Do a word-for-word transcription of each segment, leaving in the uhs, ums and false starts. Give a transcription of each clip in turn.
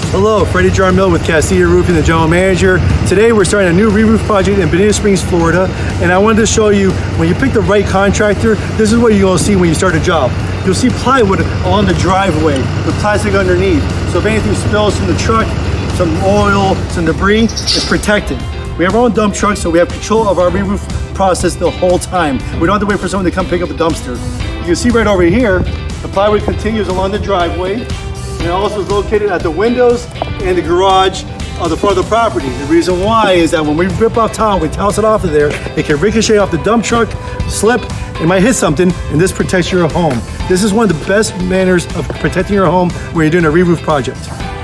Hello, Freddie Jarmil with Castilla Roofing, the general manager. Today we're starting a new re-roof project in Bonita Springs, Florida, and I wanted to show you when you pick the right contractor, this is what you're going to see when you start a job. You'll see plywood on the driveway with plastic underneath. So if anything spills from the truck, some oil, some debris, it's protected. We have our own dump truck, so we have control of our re-roof process the whole time. We don't have to wait for someone to come pick up a dumpster. You can see right over here, the plywood continues along the driveway. And it also is located at the windows and the garage of the front of the property. The reason why is that when we rip off tile, we toss it off of there, it can ricochet off the dump truck, slip, it might hit something, and this protects your home. This is one of the best manners of protecting your home when you're doing a re-roof project.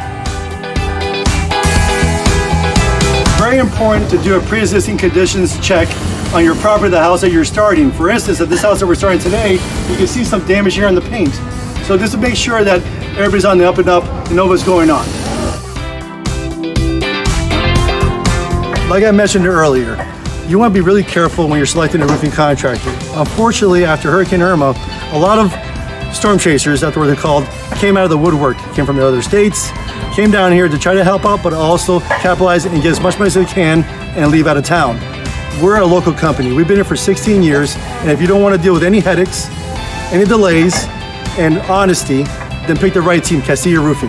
Very important to do a pre-existing conditions check on your property, the house that you're starting. For instance, at this house that we're starting today, you can see some damage here on the paint. So just to make sure that everybody's on the up and up and know what's going on. Like I mentioned earlier, you want to be really careful when you're selecting a roofing contractor. Unfortunately, after Hurricane Irma, a lot of storm chasers, that's what they're called, came out of the woodwork, came from the other states, came down here to try to help out, but also capitalize and get as much money as they can and leave out of town. We're a local company. We've been here for sixteen years, and if you don't want to deal with any headaches, any delays, and honesty, then pick the right team, Castilla Roofing.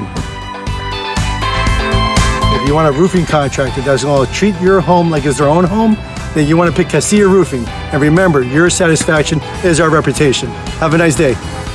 If you want a roofing contractor that's going to treat your home like it's their own home, then you want to pick Castilla Roofing. And remember, your satisfaction is our reputation. Have a nice day.